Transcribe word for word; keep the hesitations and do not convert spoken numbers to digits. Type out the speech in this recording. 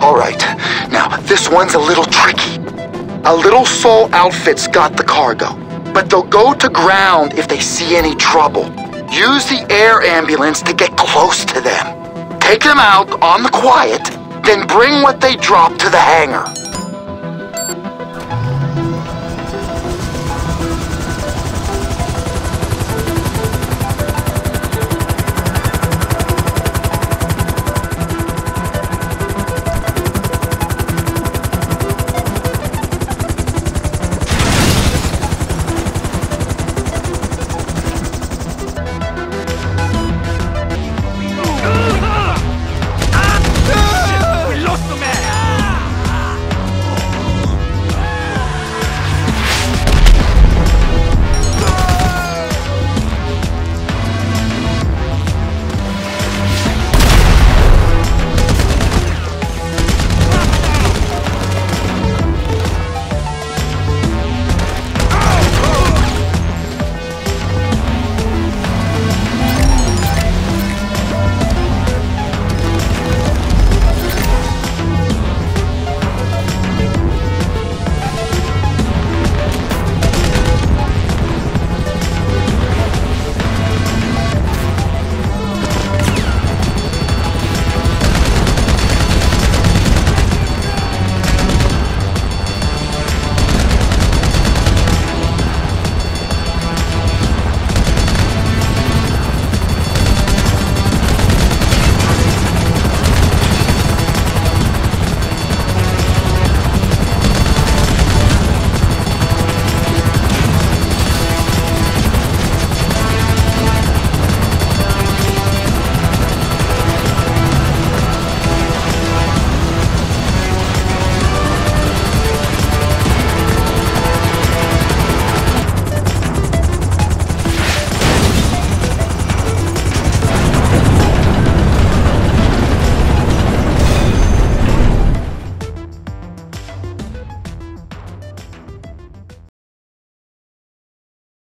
All right, now this one's a little tricky. A Little Soul outfit's got the cargo, but they'll go to ground if they see any trouble. Use the air ambulance to get close to them. Take them out on the quiet, then bring what they drop to the hangar.